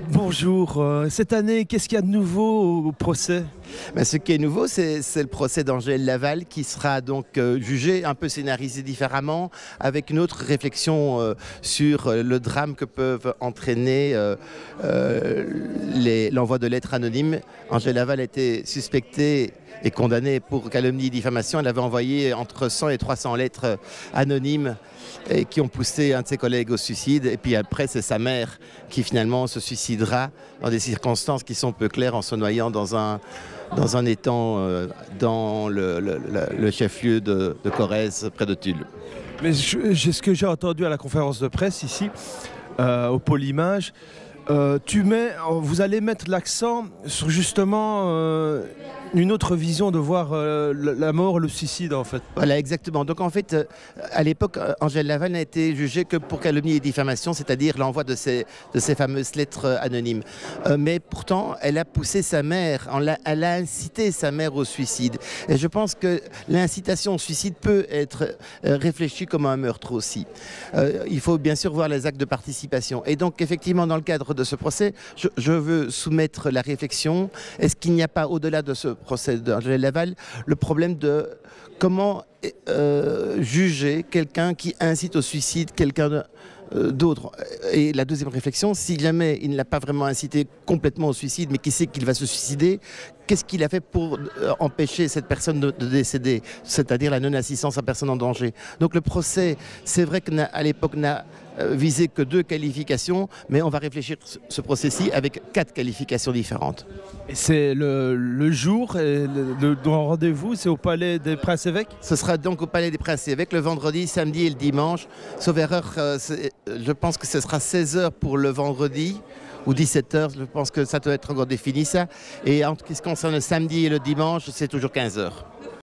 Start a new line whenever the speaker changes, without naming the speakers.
Bonjour, cette année, qu'est-ce qu'il y a de nouveau au procès?
Ce qui est nouveau, c'est le procès d'Angèle Laval qui sera donc jugé, un peu scénarisé différemment, avec une autre réflexion sur le drame que peuvent entraîner l'envoi de lettres anonymes. Angèle Laval a été suspectée et condamnée pour calomnie et diffamation. Elle avait envoyé entre 100 et 300 lettres anonymes et qui ont poussé un de ses collègues au suicide. Et puis après, c'est sa mère qui finalement se suicidera dans des circonstances qui sont peu claires en se noyant dans un étang dans le chef-lieu de Corrèze, près de Tulle.
Mais ce que j'ai entendu à la conférence de presse ici, au pôle image, vous allez mettre l'accent sur justement une autre vision de voir la mort, le suicide en fait.
Voilà, exactement. Donc en fait, à l'époque, Angèle Laval n'a été jugée que pour calomnie et diffamation, c'est-à-dire l'envoi de ces fameuses lettres anonymes. Mais pourtant, elle a poussé sa mère, elle a incité sa mère au suicide. Et je pense que l'incitation au suicide peut être réfléchie comme un meurtre aussi. Il faut bien sûr voir les actes de participation. Et donc effectivement, dans le cadre de ce procès, je veux soumettre la réflexion. Est-ce qu'il n'y a pas, au-delà de ce procès d'Angèle Laval, le problème de comment juger quelqu'un qui incite au suicide quelqu'un d'autre. Et la deuxième réflexion, si jamais il ne l'a pas vraiment incité complètement au suicide, mais qui sait qu'il va se suicider, qu'est-ce qu'il a fait pour empêcher cette personne de décéder, c'est-à-dire la non-assistance à personne en danger. Donc le procès, c'est vrai qu'à l'époque, n'a visé que 2 qualifications, mais on va réfléchir ce procès-ci avec 4 qualifications différentes.
Et c'est le jour, le rendez-vous, c'est au Palais des Princes-Évêques?
Ce sera donc au Palais des Princes-Évêques le vendredi, samedi et le dimanche. Sauf erreur, je pense que ce sera 16h pour le vendredi ou 17h, je pense que ça doit être encore défini ça. Et en ce qui concerne le samedi et le dimanche, c'est toujours 15h.